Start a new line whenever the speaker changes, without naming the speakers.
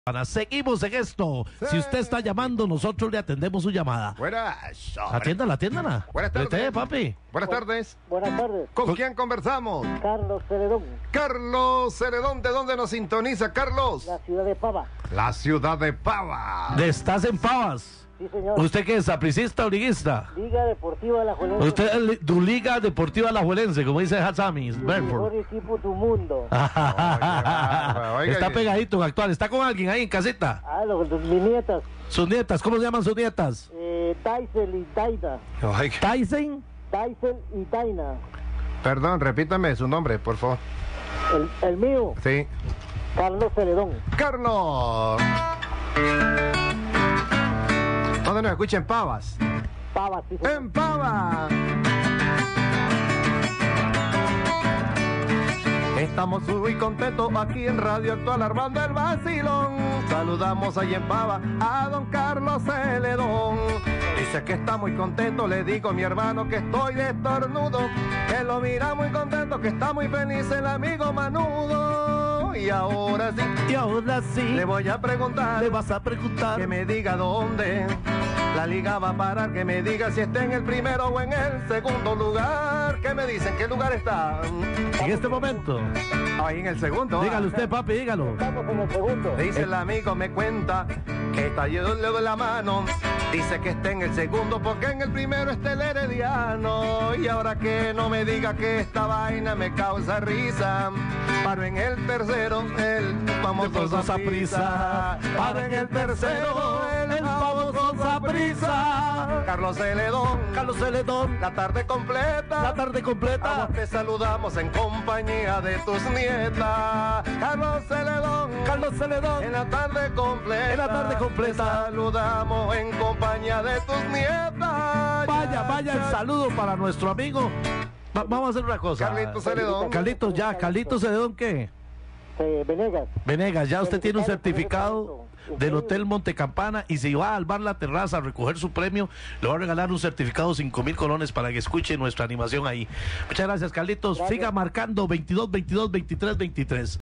Seguimos en esto. Si usted está llamando, nosotros le atendemos su llamada.
Buenas.
Atiéndala.
Buenas tardes.
Papi.
Buenas tardes.
Buenas tardes.
¿Con quién conversamos?
Carlos Celedón,
Carlos Celedón. ¿De dónde nos sintoniza, Carlos?
la ciudad de Pava.
La ciudad de Pava.
¿Estás en Pavas?
Sí, señor.
¿Usted qué es, sapricista o liguista?
Liga Deportiva Alajuelense.
Usted es tu Liga Deportiva Alajuelense, como dice Hatsami,
el
Brentford.
mejor equipo del mundo.
Oiga,
Está pegadito en actual. ¿Está con alguien ahí en casita?
Mis nietas,
Sus nietas, ¿cómo se llaman sus nietas?
Daisel y Daina.
Oiga.
Tyson.
Daisel y Daina.
Perdón, repítame su nombre, por favor.
El mío,
Sí.
Carlos Celedón.
Carlos. ¿Dónde nos escucha? En Pavas.
Pava, sí, señor.
En Pava. Estamos muy contentos aquí en Radio Actual armando el vacilón. Saludamos ahí en Pava a don Carlos Celedón. Dice que está muy contento, le digo a mi hermano que estoy de estornudo, que lo mira muy contento, que está muy feliz el amigo Manudo. Y ahora sí, le voy a preguntar,
Le vas a preguntar.
que me diga dónde la liga va a parar, que me diga si está en el primero o en el segundo lugar. ¿Qué me dicen? ¿Qué lugar está?
En este momento.
Ahí en el segundo.
Dígalo usted, papi, dígalo.
Estamos en el segundo.
Dice el amigo, me cuenta que está lleno de la mano. Dice que está en el segundo porque en el primero está el Herediano. Y ahora que no me diga que esta vaina me causa risa. Paro en el tercero, el famoso Saprissa. Paro en el tercero, el famoso Saprissa. Carlos Celedón, la tarde completa.
La tarde
A
completa.
vos te saludamos en compañía de tus nietas. Carlos Celedón, en la tarde completa.
En la tarde completa.
Te saludamos en compañía de tus nietas.
Vaya el saludo para nuestro amigo. Vamos a hacer una cosa.
Carlitos Celedón.
Carlitos Celedón, ¿qué?
Venegas.
Venegas, ya usted tiene un certificado del Hotel Montecampana y si va al bar La Terraza a recoger su premio, le va a regalar un certificado de 5,000 colones para que escuche nuestra animación ahí. Muchas gracias, Carlitos.
Gracias.
Siga marcando 22 23.